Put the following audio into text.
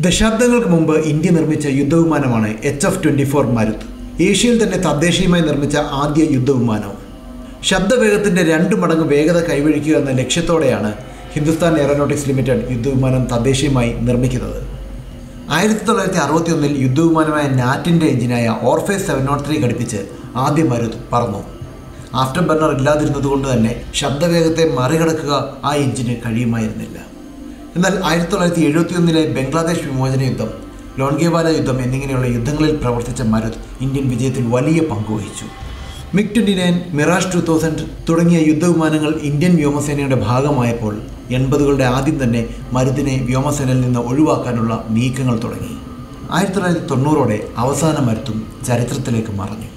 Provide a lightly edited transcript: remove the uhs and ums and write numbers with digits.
ദശാബ്ദങ്ങൾക്ക് മുമ്പ് ഇന്ത്യ നിർമ്മിച്ച യുദ്ധവിമാനമാണ് HF-24 മരുത്. ഏഷ്യയിൽ തന്നെ തദ്ദേശീയമായി നിർമ്മിച്ച ആദ്യ യുദ്ധവിമാനവും. ശബ്ദവേഗത്തിൻ്റെ 2 മടങ്ങ് വേഗത കൈവരിക്കുക എന്ന ലക്ഷ്യത്തോടെയാണ് ഹിന്ദുസ്ഥാൻ എയറോനോട്ടിക്സ് ലിമിറ്റഡ് യുദ്ധവിമാനം തദ്ദേശീയമായി നിർമ്മിക്കുന്നത്. 1961 യുദ്ധവിമാനമായ നാറ്റിൻ്റെ എഞ്ചിനായ ഓർഫേസ് 703 ഘടിപ്പിച്ച് ആദ്യ മരുത് പറന്നു. ആഫ്റ്റർ ബർണർ ഇല്ലാതിരുന്നതുകൊണ്ട് തന്നെ ശബ്ദവേഗത്തെ മറികടക്കുക ആ എഞ്ചിന് കഴിയുമായിരുന്നില്ല. എന്നാൽ 1971 ബംഗ്ലാദേശ് വിമോചന യുദ്ധം, ലോൺഗേവാല യുദ്ധം എന്നിങ്ങനെയുള്ള യുദ്ധങ്ങളിൽ പ്രവർത്തിച്ച മരുത് ഇന്ത്യൻ വിജയത്തിൽ വലിയ പങ്കുവഹിച്ചു. MiG-29, മിറാഷ് 2000 തുടങ്ങിയ യുദ്ധവിമാനങ്ങൾ ഇന്ത്യൻ വ്യോമസേനയുടെ ഭാഗമായപ്പോൾ 80കളുടെ ആദ്യം തന്നെ മരുതിനെ വ്യോമസേനയിൽ നിന്ന് ഒഴിവാക്കാനുള്ള നീക്കങ്ങൾ തുടങ്ങി. 1990ഓടെ അവസാന മരുത്തും ചരിത്രത്തിലേക്ക് മറഞ്ഞു.